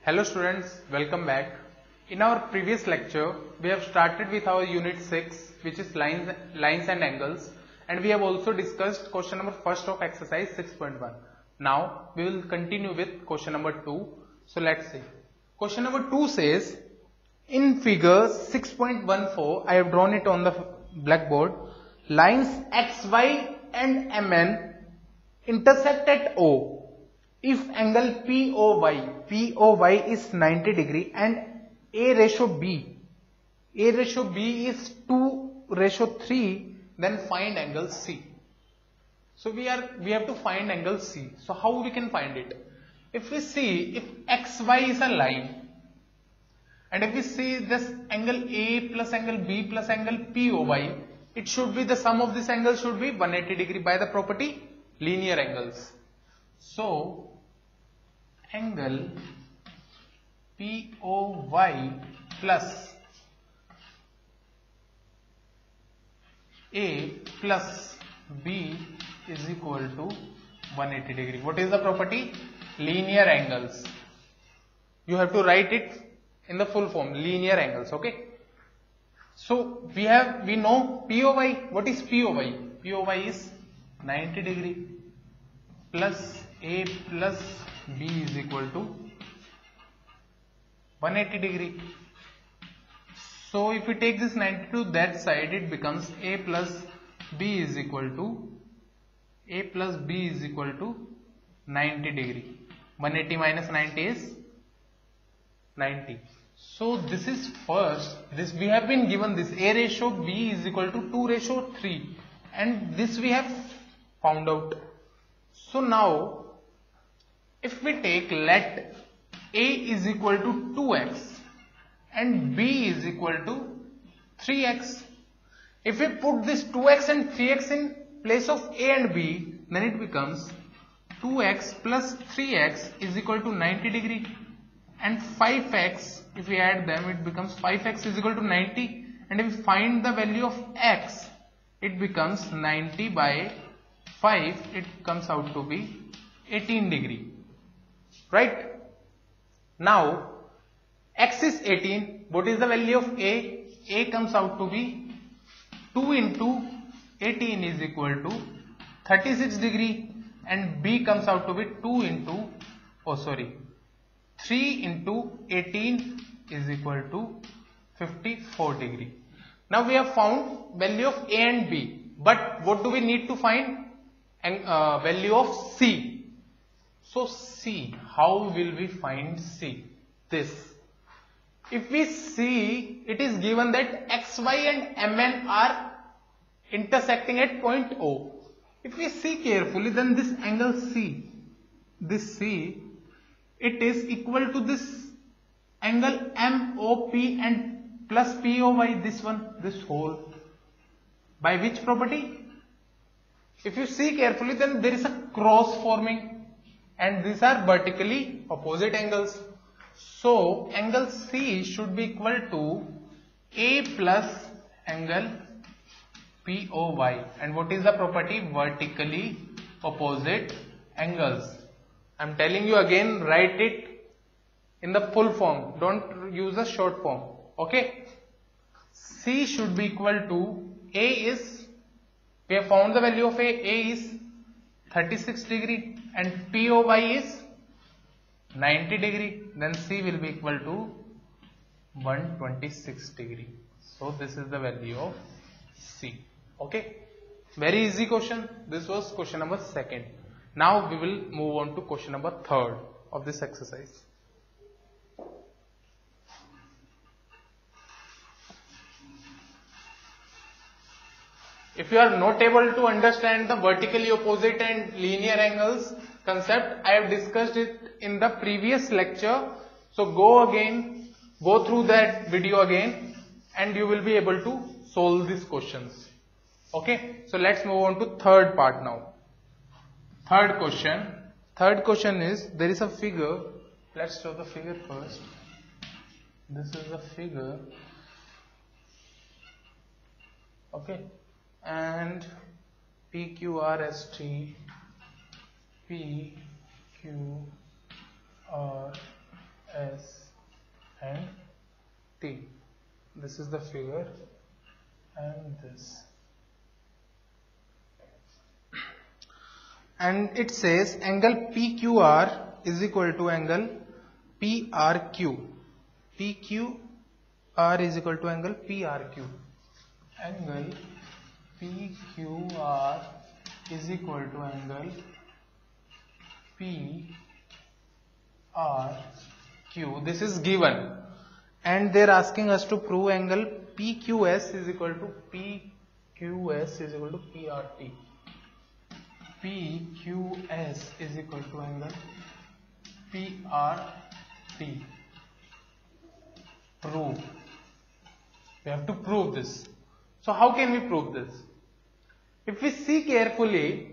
Hello students, welcome back. In our previous lecture, we have started with our unit 6, which is lines and angles, and we have also discussed question number first of exercise 6.1. Now we will continue with question number 2. So let's see. Question number 2 says, in figure 6.14, I have drawn it on the blackboard. Lines XY and MN intersect at O. If angle POY is 90 degree and A ratio B is 2:3, then find angle C. So we have to find angle C. So how we can find it? If we see, if XY is a line, and if we see this angle A plus angle B plus angle POY, it should be the sum of this angle should be 180 degree by the property linear angles. So angle POY plus A plus B is equal to 180 degree. What is the property? Linear angles. You have to write it in the full form, linear angles, okay? So we know POY. What is POY? POY is 90 degree plus A plus B is equal to 180 degree. So if we take this 90 to that side, it becomes A plus B is equal to 90 degree. 180 minus 90 is 90. So this is first, this we have been given this A ratio B is equal to 2:3, and this we have found out. So now if we take, let A is equal to 2x and B is equal to 3x. If we put this 2x and 3x in place of A and B, then it becomes 2x plus 3x is equal to 90 degree, and 5x, if we add them, it becomes 5x is equal to 90, and if we find the value of x, it becomes 90 by 5, it comes out to be 18 degree. Right? Now x is 18. What is the value of A? A comes out to be 2 into 18 is equal to 36 degree, and B comes out to be 3 into 18 is equal to 54 degree. Now we have found value of A and B, but what do we need to find? Value of C. So C, how will we find C? This. If we see, it is given that XY and MN are intersecting at point O. If we see carefully, then this angle C, this C, it is equal to this angle MOP and plus POY, this one, this whole. By which property? If you see carefully, then there is a cross forming, and these are vertically opposite angles. So angle C should be equal to A plus angle POY. And what is the property? Vertically opposite angles. I am telling you again, write it in the full form. Don't use the short form. Okay. C should be equal to, A is, we have found the value of A is 36 degree and POY is 90 degree, then C will be equal to 126 degree. So this is the value of C. Okay. Very easy question. This was question number 2. Now we will move on to question number 3 of this exercise. If you are not able to understand the vertically opposite and linear angles concept, I have discussed it in the previous lecture. So go through that video again, and you will be able to solve these questions. Okay, so let's move on to third part now. Third question is, there is a figure. Let's show the figure first. This is the figure. Okay. And PQRST, PQRST T. This is the figure and this. And it says angle PQR is equal to angle PRQ. PQR is equal to angle PRQ. Angle PQR is equal to angle PRQ. This is given. And they are asking us to prove angle PQS is equal to PRT. PQS is equal to angle PRT. Prove. We have to prove this. So how can we prove this? If we see carefully,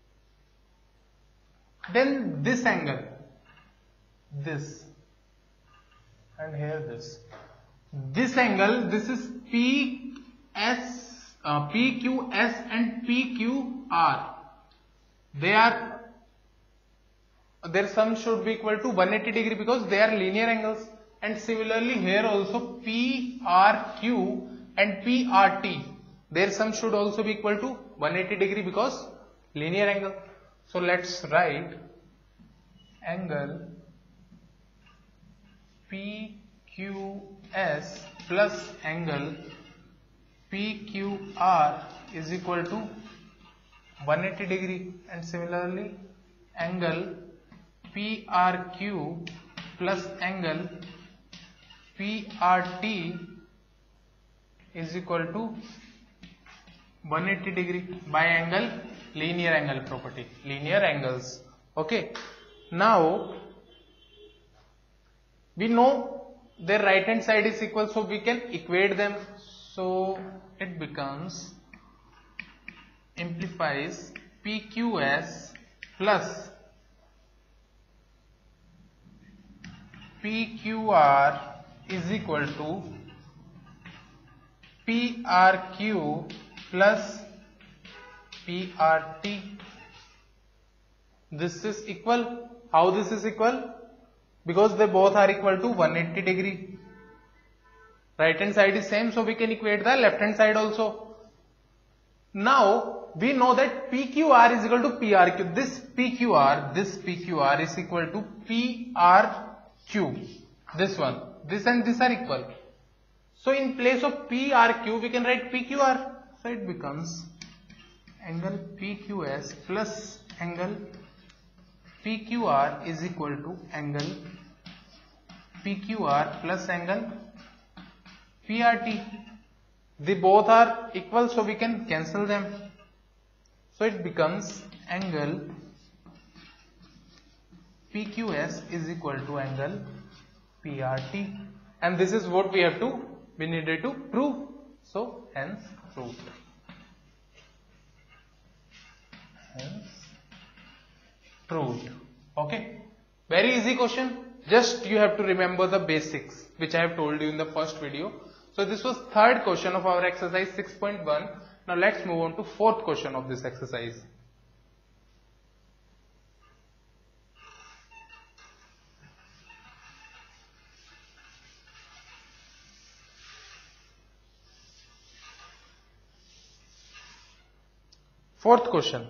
then this angle, this, and here this angle, this is PQS and PQR. Their sum should be equal to 180 degree because they are linear angles. And similarly here also PRQ and PRT, their sum should also be equal to 180 degree because linear angle. So let's write angle PQS plus angle PQR is equal to 180 degree, and similarly angle PRQ plus angle PRT is equal to 180 degree by angle linear angle property, linear angles. Okay, now we know their right hand side is equal, so we can equate them. So it becomes, implies PQS plus PQR is equal to PRQ plus PRT. This is equal. How this is equal? Because they both are equal to 180 degree. Right hand side is same, so we can equate the left hand side also. Now we know that PQR is equal to PRQ. This PQR is equal to PRQ. This one, this and this are equal. So in place of PRQ we can write PQR. So it becomes angle PQS plus angle PQR is equal to angle PQR plus angle PRT. They both are equal, so we can cancel them. So it becomes angle PQS is equal to angle PRT, and this is what we needed to prove. So hence proved. Okay, very easy question. Just you have to remember the basics which I have told you in the first video. So this was third question of our exercise 6.1. Now let's move on to fourth question of this exercise. Fourth question,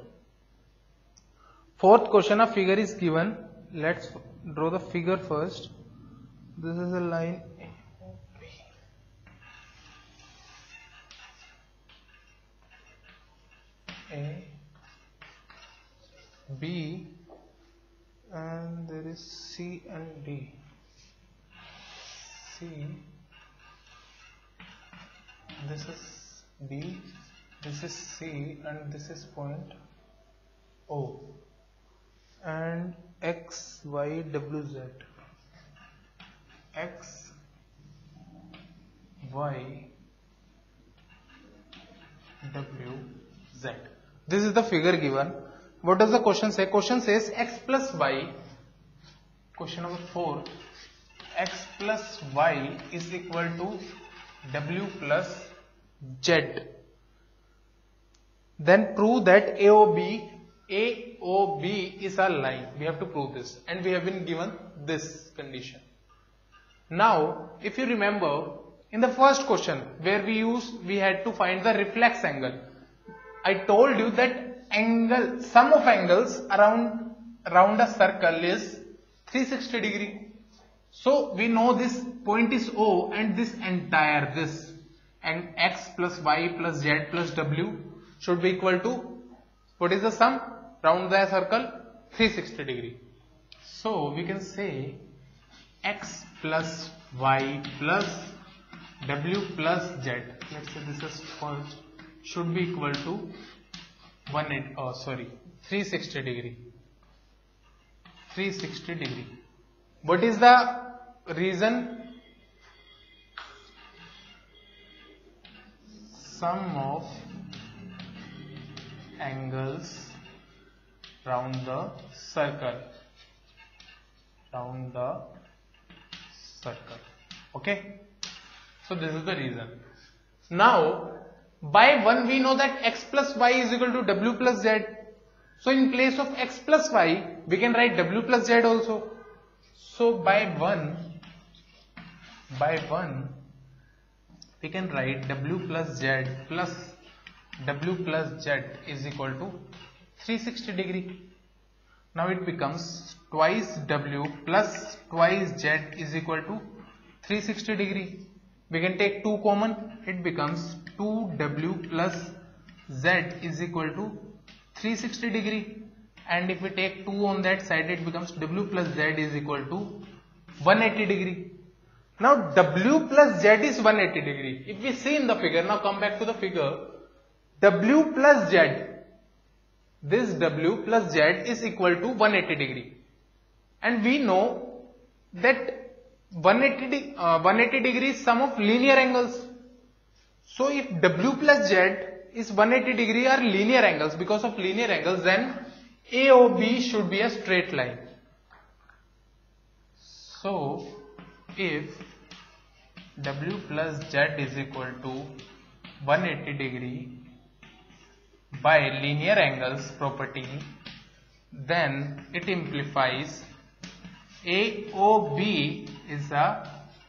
a figure is given. Let's draw the figure first. This is a line A, B, and there is C and D. C, this is B, this is C, and this is point O, and X, Y, W, Z. X, Y, W, Z. This is the figure given. What does the question say? Question says X plus Y, question number 4, X plus Y is equal to W plus Z. Then prove that AOB is a line. We have to prove this, and we have been given this condition. Now if you remember, In the first question where we had to find the reflex angle. I told you that angle, sum of angles around a circle is 360 degree. So we know this point is O and this entire this and x plus y plus z plus w should be equal to, what is the sum? Round the circle 360 degree. So we can say x plus y plus w plus z, let's say this is first, should be equal to 360 degree. 360 degree. What is the reason? Sum of angles round the circle. Okay. So this is the reason. Now by 1 we know that x plus y is equal to w plus z. So in place of x plus y we can write w plus z also. So by 1 we can write w plus z is equal to 360 degree. Now it becomes twice w plus twice z is equal to 360 degree. We can take 2 common, it becomes 2w plus z is equal to 360 degree, and if we take 2 on that side it becomes w plus z is equal to 180 degree. Now w plus z is 180 degree. If we see in the figure, now come back to the figure, w plus z, this w plus z is equal to 180 degree, and we know that 180 degree is sum of linear angles. So if w plus z is 180 degree are linear angles, because of linear angles, then AOB should be a straight line. So if w plus z is equal to 180 degree by linear angles property, then it implies AOB is a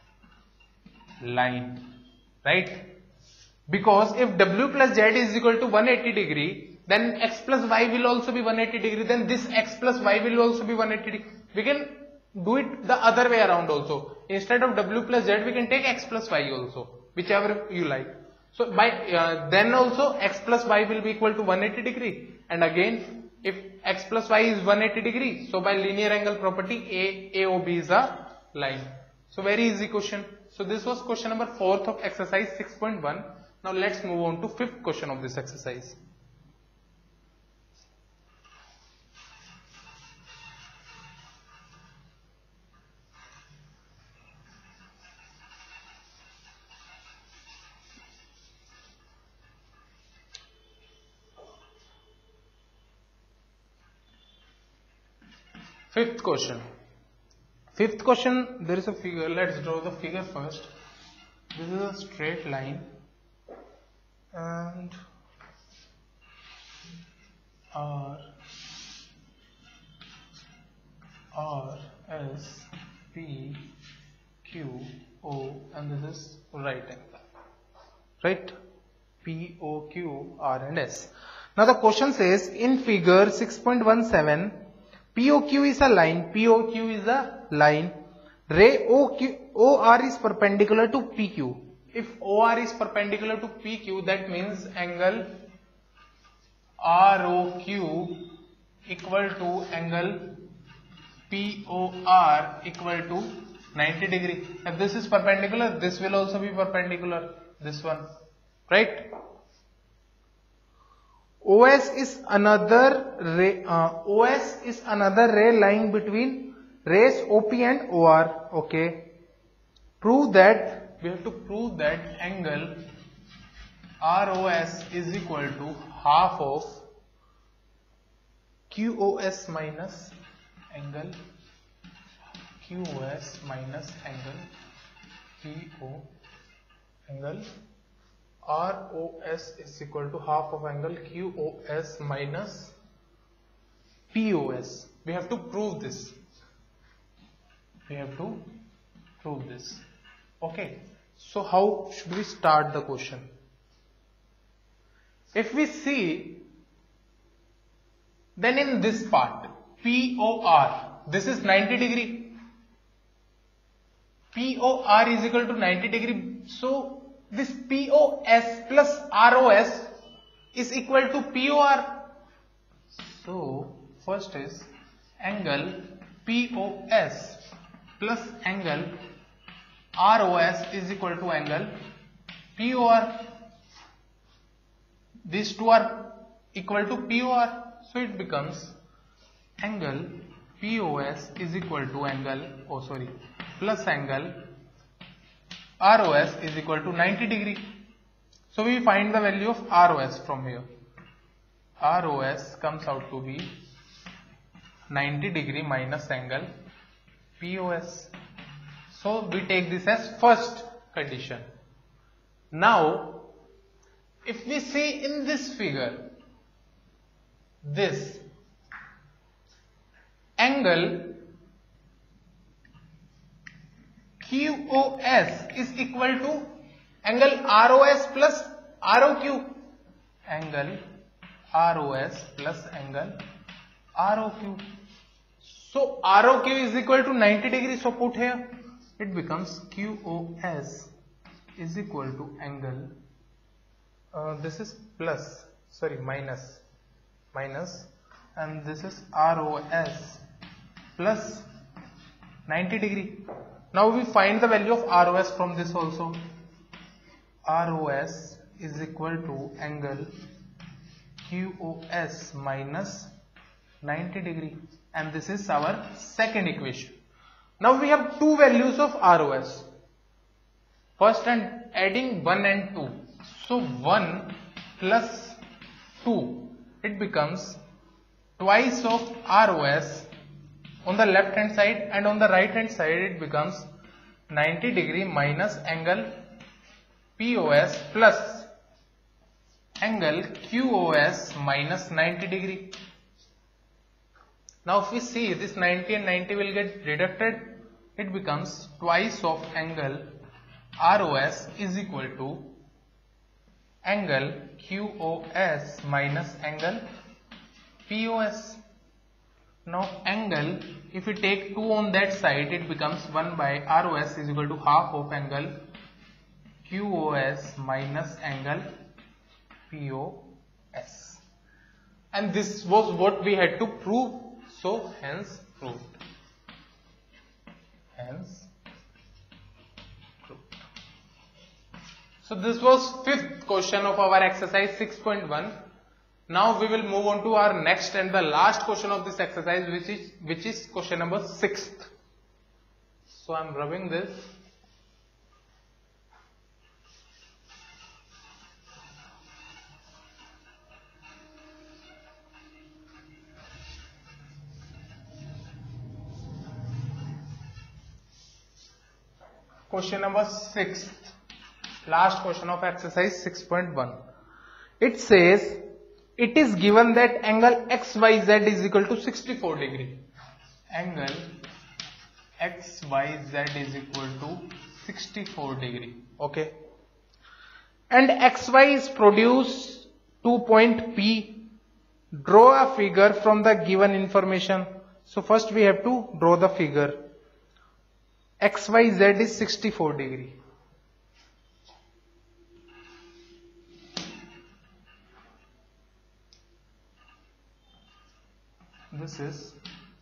line, right? Because if w plus z is equal to 180 degree, then x plus y will also be 180 degree, then this x plus y will also be 180 degree. We can do it the other way around also. Instead of w plus z we can take x plus y also, whichever you like. So by then also x plus y will be equal to 180 degree, and again if x plus y is 180 degree, so by linear angle property AOB is a line. So very easy question. So this was question number 4th of exercise 6.1. Now let's move on to 5th question of this exercise. Fifth question, there is a figure. Let's draw the figure first. This is a straight line, and R, S, P, Q, O, and this is right angle. Right? P, O, Q, R, and S. Now the question says in figure 6.17, POQ is a line, ray OR is perpendicular to PQ. If OR is perpendicular to PQ, that means angle ROQ equal to angle POR equal to 90 degree. If this is perpendicular, this will also be perpendicular, this one, right? OS is another ray lying between rays OP and OR. Okay. We have to prove that angle ROS is equal to half of QOS minus angle QOS minus angle PO. Angle ROS is equal to half of angle QOS minus POS. We have to prove this. Okay. So how should we start the question? If we see, then in this part, POR, this is 90 degree. POR is equal to 90 degree. So this POS plus ROS is equal to POR. So first is angle POS plus angle ROS is equal to angle POR. These two are equal to POR. So it becomes angle POS is equal to angle, plus angle ROS is equal to 90 degree. So we find the value of ROS from here. ROS comes out to be 90 degree minus angle POS. So we take this as first condition. Now if we see in this figure, this angle QOS is equal to angle ROS plus ROQ. Angle ROS plus angle ROQ. So ROQ is equal to 90 degrees. So put here, it becomes QOS is equal to angle, this is minus, and this is ROS plus 90 degree. Now we find the value of ROS from this also. ROS is equal to angle QOS minus 90 degree, and this is our second equation. Now we have two values of ROS. First, and adding 1 and 2. So 1 plus 2, it becomes twice of ROS on the left hand side, and on the right hand side it becomes 90 degree minus angle POS plus angle QOS minus 90 degree. Now if we see, this 90 and 90 will get deducted, it becomes twice of angle ROS is equal to angle QOS minus angle POS. Now angle, if we take 2 on that side, it becomes 1 by ROS is equal to half of angle QOS minus angle POS. And this was what we had to prove, so hence proved. So this was fifth question of our exercise 6.1. Now we will move on to our next and the last question of this exercise, which is question number 6th. So I am rubbing this. Question number 6th. Last question of exercise 6.1. It says, it is given that angle XYZ is equal to 64 degree. Angle XYZ is equal to 64 degree. Okay. And XY is produced to point P. Draw a figure from the given information. So first we have to draw the figure. XYZ is 64 degree. This is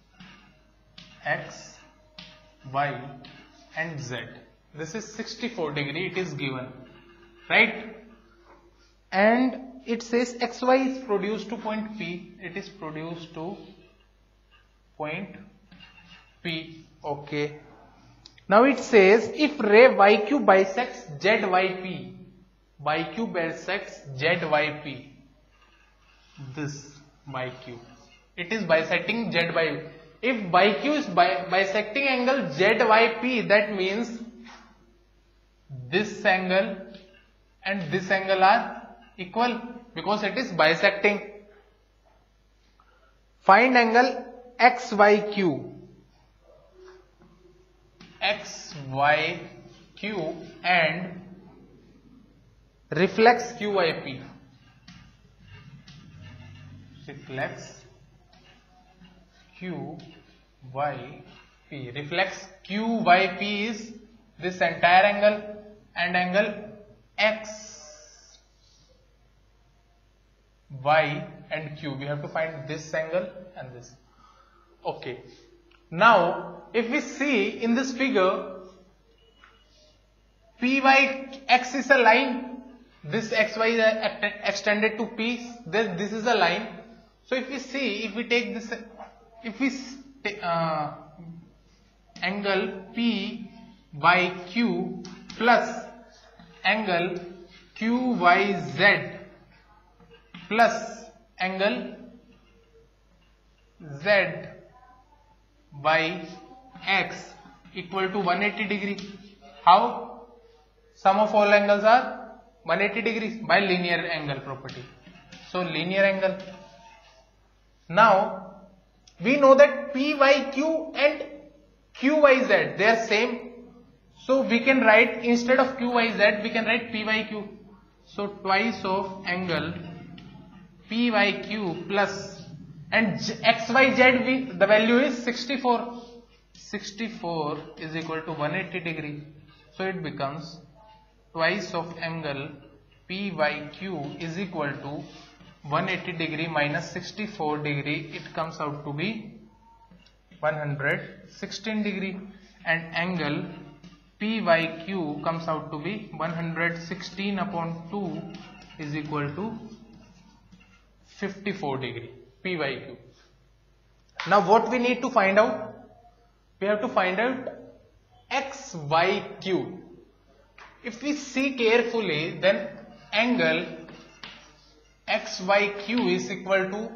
X, Y and Z. This is 64 degree, it is given, right? And it says XY is produced to point P. It is produced to point P. Okay. Now it says, if ray YQ bisects ZYP, YQ bisects ZYP, this YQ, it is bisecting ZYP. If YQ is bisecting angle ZYP, that means this angle and this angle are equal because it is bisecting. Find angle XYQ. XYQ. Q and reflex QYP. Reflex QYP. Reflex QYP is this entire angle and angle X, Y and Q. We have to find this angle and this. Okay. Now, if we see in this figure, PYX is a line. This XY is extended to P. This is a line. So if we see, if we take this, if we angle PYQ plus angle QYZ plus angle ZYX equal to 180 degree. How? Sum of all angles are 180 degrees by linear angle property. So linear angle. Now we know that PYQ and QYZ, they are same. So we can write, instead of QYZ, we can write PYQ. So twice of angle PYQ plus, and XYZ, the value is 64. 64 is equal to 180 degree. So it becomes twice of angle PYQ is equal to 180 degree minus 64 degree. It comes out to be 116 degree, and angle PYQ comes out to be 116 upon 2 is equal to 54 degree PYQ. Now what we need to find out? We have to find out XYQ. If we see carefully, then angle XYQ is equal to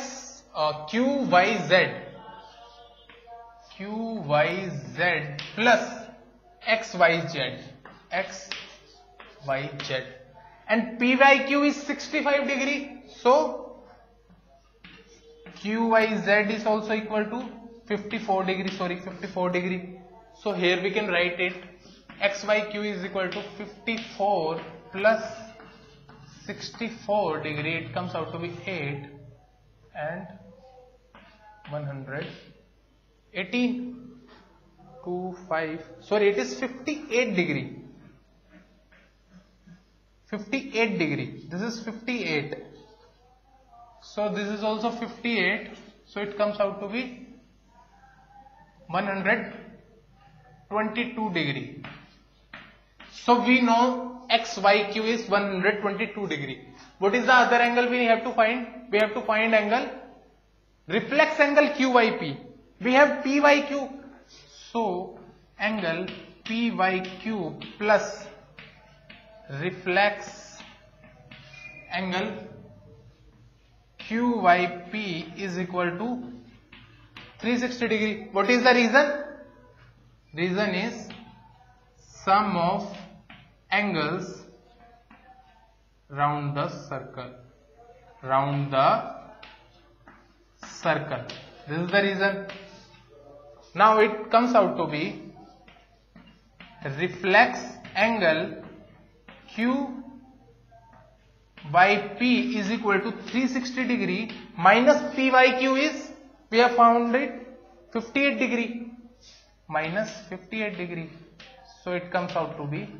QYZ plus XYZ, and PYQ is 65 degree. So QYZ is also equal to 54 degree. So here we can write it, XYQ is equal to 54 plus 64 degree. It comes out to be 8 and 118. 25. Sorry, it is 58 degree. 58 degree. This is 58. So this is also 58. So it comes out to be 122 degree. So we know XYQ is 122 degree. What is the other angle we have to find? We have to find angle, reflex angle QYP. We have PYQ. So angle PYQ plus reflex angle QYP is equal to 360 degree. What is the reason? Reason is sum of angles round the circle. This is the reason. Now it comes out to be reflex angle QYP is equal to 360 degree minus PYQ is, we have found it, 58 degree minus 58 degree. So it comes out to be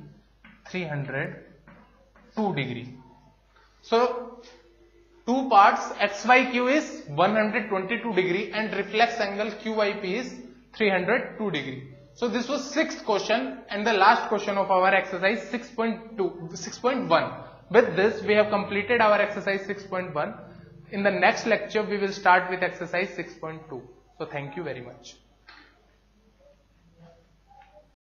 302 degree. So two parts, XYQ is 122 degree and reflex angle QYP is 302 degree. So this was 6th question and the last question of our exercise 6.1. With this we have completed our exercise 6.1. In the next lecture we will start with exercise 6.2. So thank you very much.